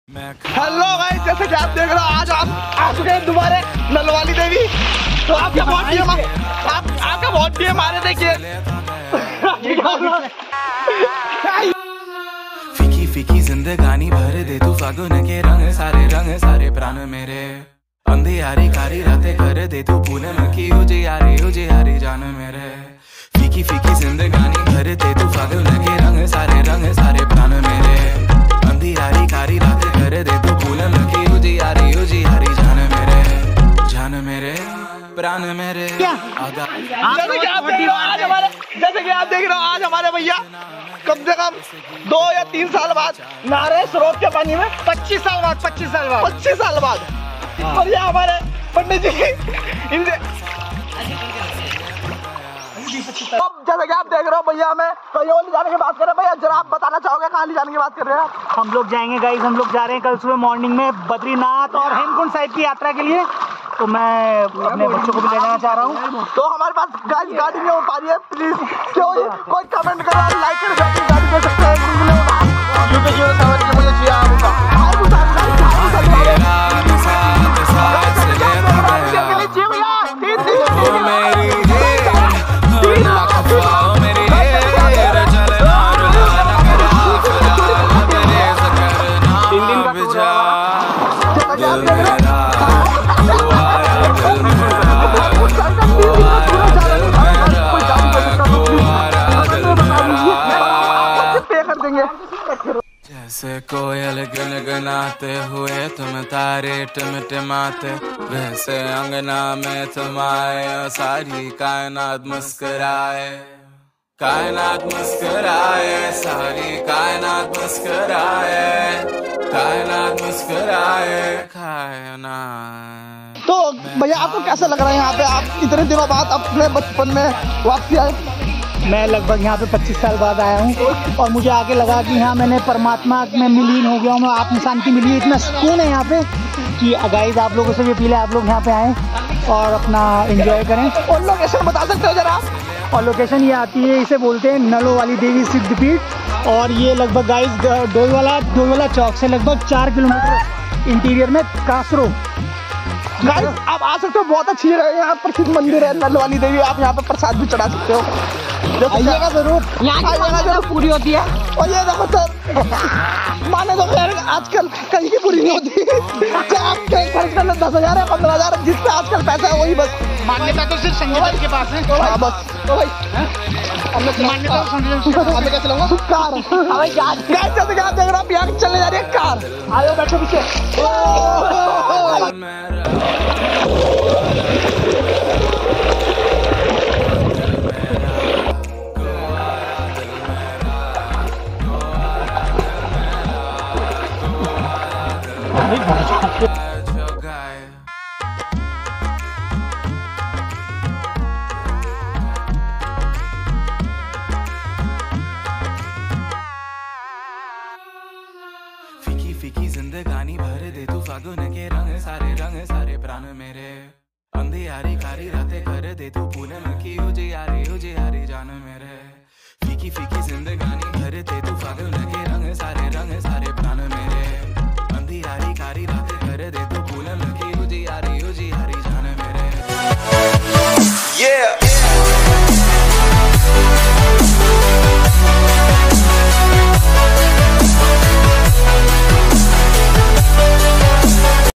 Hello guys, जैसे कि आप देख रहे हो आज आप आ चुके हैं दोबारा नलवाली देवी। तो आपका बहुत डीएम आ रहे, देखिए। फीकी फीकी जिंदगानी भर दे तू फागुन के रंग सारे प्राण मेरे। अंधियारी कारी रातें कर दे तू पूनम की उजियारी जान मेरे। फीकी फीकी जिंदगानी भर दे तू फागुन के रंग सारे प्राण मेरे। अंधियारी कारी रातें कर दे तू पूनम की उजियारी जान मेरे प्राण मेरे। जैसे कि आप देख रहे हो आज हमारे भैया कम से कम 2 या 3 साल बाद नहा रहे स्रोत के पानी में। 25 साल बाद और ये हमारे पंडित जी अब जैसे कि आप देख रहे हो भैया, हमें कहीं और ले जाने की बात कर रहे हैं। भैया जरा आप बताना चाहोगे कहाँ ले जाने की बात कर रहे हैं आप? हम लोग जाएंगे गाइस, हम लोग जा रहे हैं कल सुबह मॉर्निंग में बद्रीनाथ और हेमकुंड साहिब की यात्रा के लिए। तो मैं अपने बच्चों को भी ले जाना चाह रहा हूँ। तो हमारे पास गाइस गाड़ी नहीं हो पा रही है, प्लीज कोई कमेंट करो, लाइक कर गाड़ी दे सकते हैं। जैसे कोयल गुनगुनाते हुए तुम तारे टिमटिमाते, वैसे अंगना में तुम आए सारी कायनात मुस्कुराए। सारी कायनात मुस्कुराए। तो भैया आपको कैसा लग रहा है यहाँ पे? आप इतने दिनों बाद अपने बचपन में वापसी आए। मैं लगभग यहाँ पे 25 साल बाद आया हूँ और मुझे आगे लगा कि यहाँ मैंने परमात्मा में मिलीन हो गया हूँ, मैं आत्म शांति मिली। इतना सुकून है यहाँ पे कि गाइस आप लोगों से भी अपील है, आप लोग यहाँ पे आएँ और अपना एंजॉय करें। और लोकेशन बता सकते हो जरा आप? और लोकेशन ये आती है, इसे बोलते हैं नलोवाली देवी सिद्धपीठ। और ये लगभग गाइस डोलवाला चौक से लगभग 4 किलोमीटर इंटीरियर में कासरो। गाइस आप आ सकते हो, बहुत अच्छी जगह है, यहाँ प्रसिद्ध मंदिर है नलवाली देवी। आप यहाँ पे प्रसाद भी चढ़ा सकते हो, आइएगा जरूर। यहाँ जरूर पूरी होती है। और ये देखो सर, माने तो खैर आजकल कहीं की पूरी नहीं होती। चाहे आप खर्च कर लो 10,000 या 15,000, जिससे आजकल पैसा है वही बस। मान्यता तो सिर्फ संगीत के पास है। हाँ बस। तो भाई मान्यता हमें कैसे लगा कार। जैसे कि आप देख रहे हो यहाँ चलने जा रही है कार। आयो बैठो पीछे। फीकी फीकी जिंदगानी भर दे तू फागुन के रंग सारे प्राण मेरे। अंधियारी कारी रातें कर दे तू पूनम की उजियारी जान मेरे। फीकी फीकी जिंदगानी भर दे तू फागुन के रंग सारे प्राण मेरे। अंधियारी कारी रातें कर दे तू पूनम की उजियारी जान मेरे।